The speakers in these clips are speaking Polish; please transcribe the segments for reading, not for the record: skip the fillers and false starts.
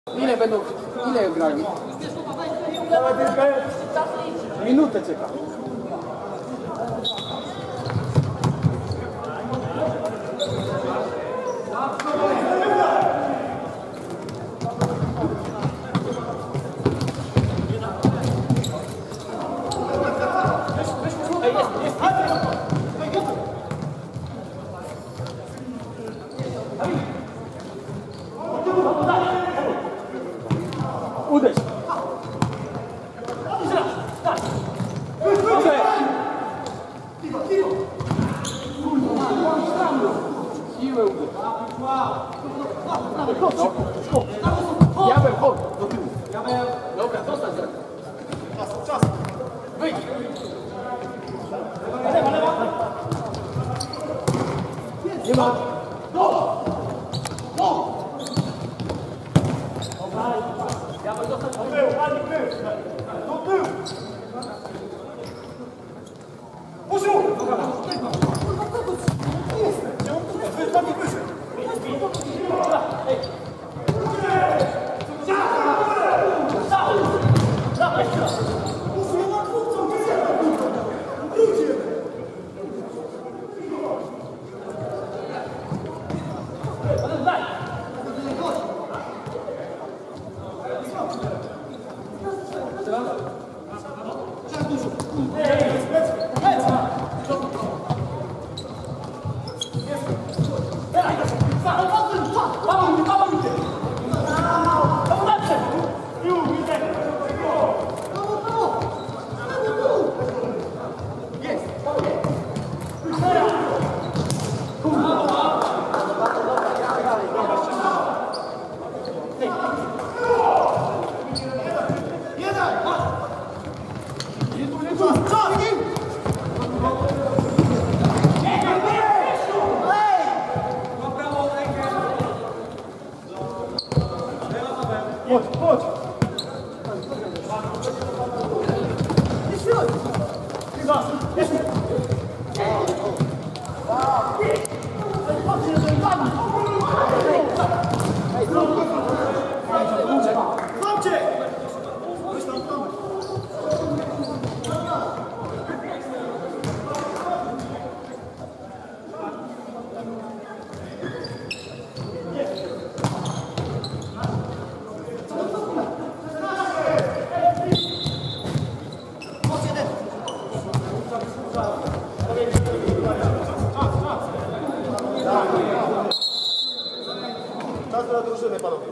Ile grają? Minutę czeka. Uderz! Siłę uderz! Diabeł, chodź do tyłu! Dobra, zostań zaraz! Czas! Wyjdź! Nie ma! Diabeł, zostań! Do tyłu! Posiu! Chodź, chodź! Czas na drużynę, panowie.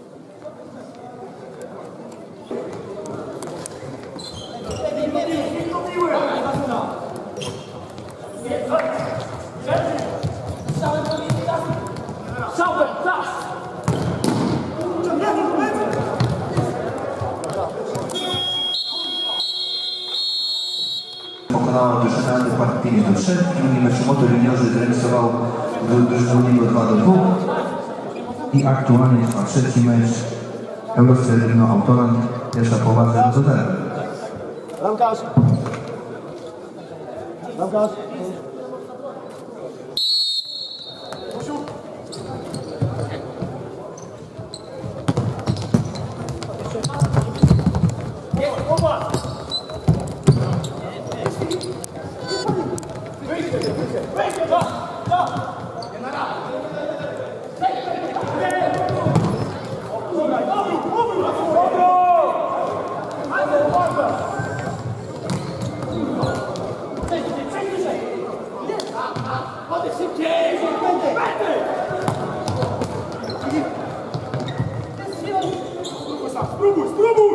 Pokonała drużynę Park 5-3. W drugim meczu Motor Juniorzy zremisował drużynę Uniego 2-2. I aktualnie trwa trzeci mecz Euroseryjno Autoland. Pierwsza połowa 0-0. Bramkarz! Bramkarz! Spróbuj, spróbuj!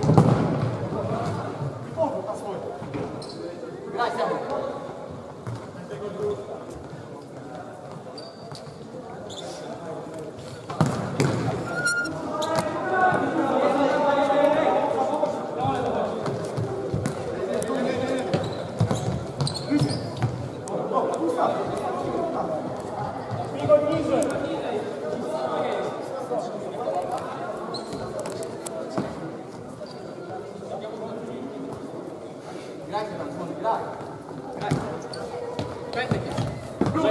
Grajcie tam, słony, graj. Graj. Pętek jest.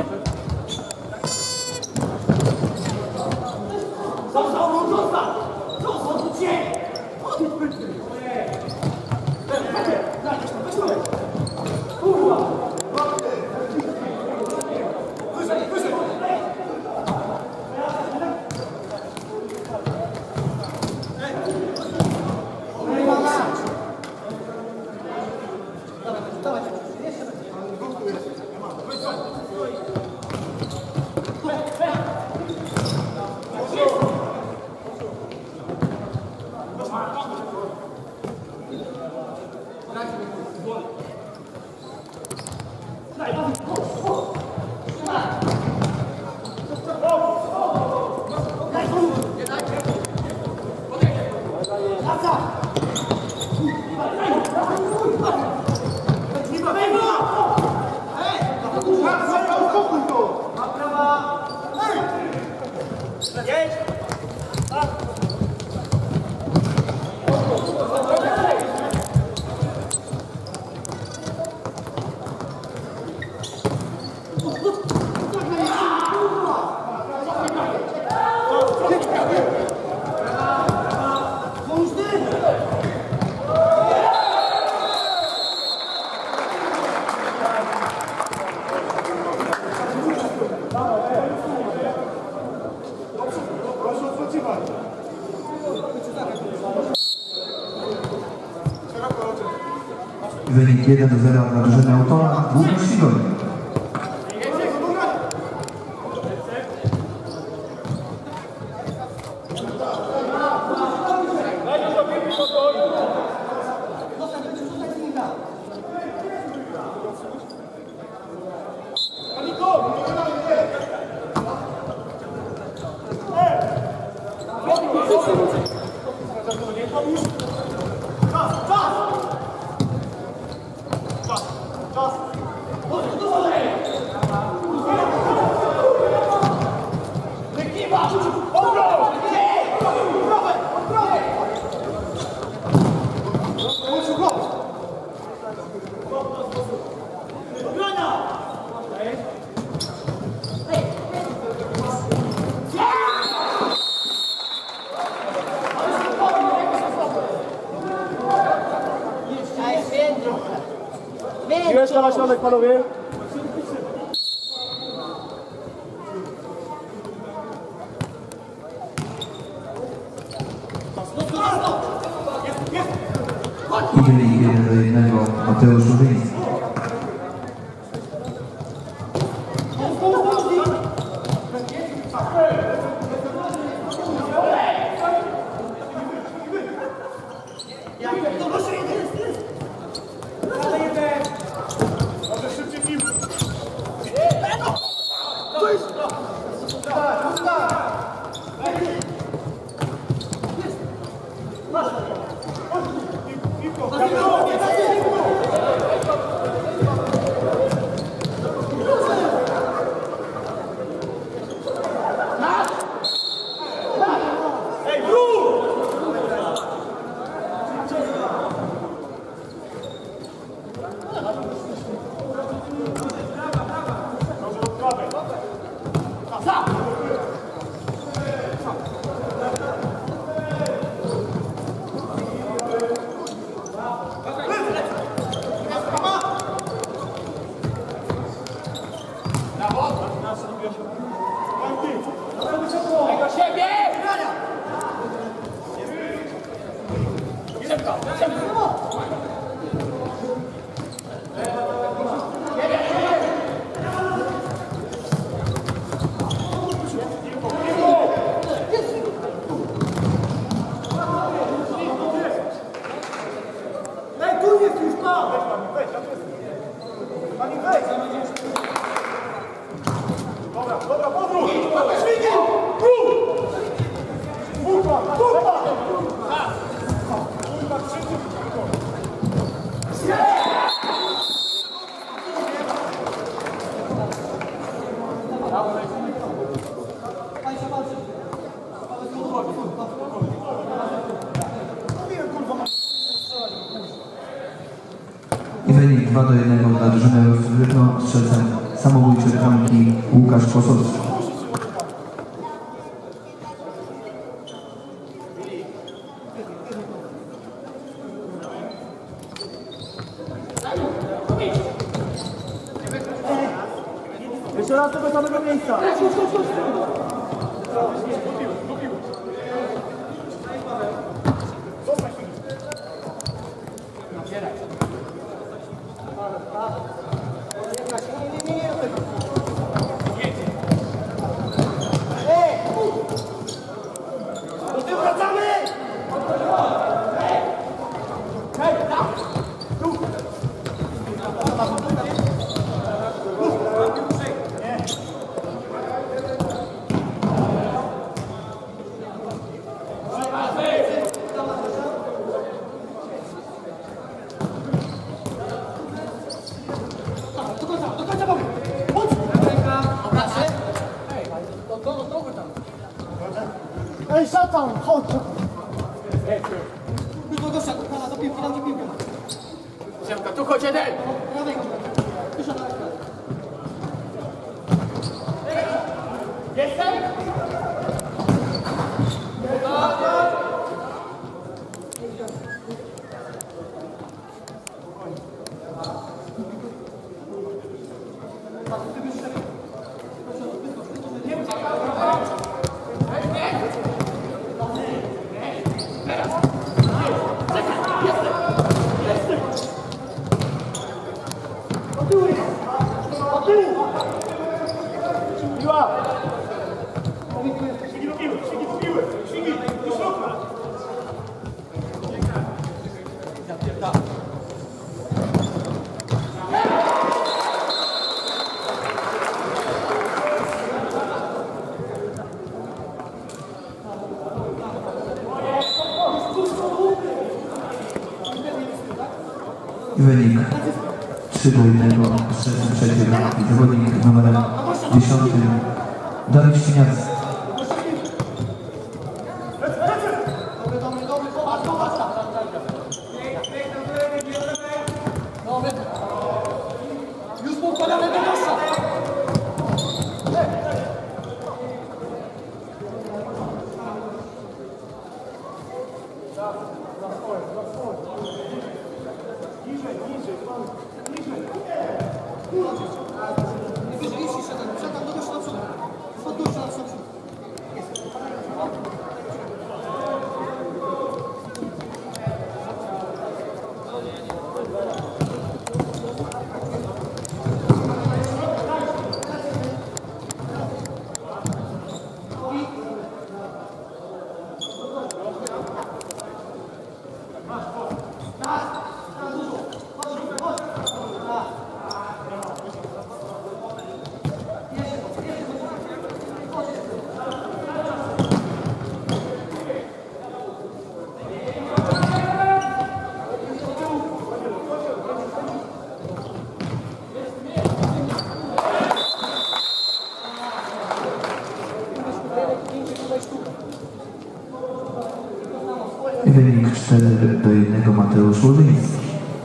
Zostaw! Wynik 1-0 dla drużyny Autora, Łukasz Sigoń. Piłeczka na środek, panowie. I wynik 1-1 Mateusz Żuryński. I wynik 2-1 dla drużyny Rybno, strzelcem samobójczej bramki Łukasz Kłosowski. Jeszcze raz tego samego miejsca. Sam, chodź! Już do gościa, kurwa, do piłki, dam ci piłkę. Siemka, tu chodź jeden! Prawej go. Piszę na ekran. Jestem? Wynik 3-1 w trzeciej bramki. Zawodnik numerem 10 Dawid Świniarski. Już mu układamy do gościa. Niżej, idź jeszcze ten, przedam do gościa na przód. Od gościa na przód. Wynik 4-1 Mateusz Łożyński.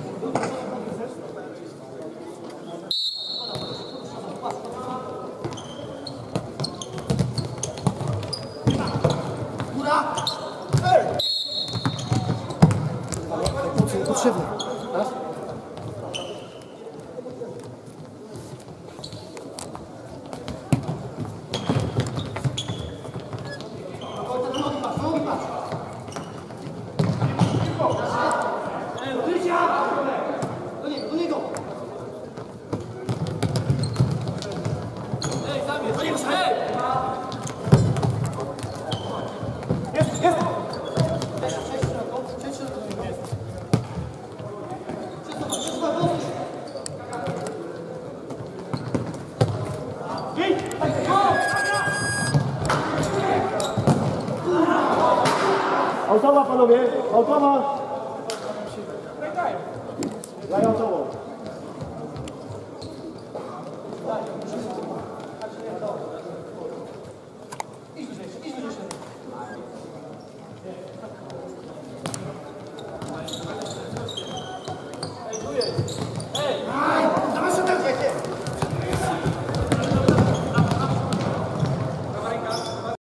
Potrzebny. Raz. Do niego. Ej, zabierz! To nie muszę! Ej! Jest! Przejdź szeroko. Automa, panowie! Automa! Daj automa!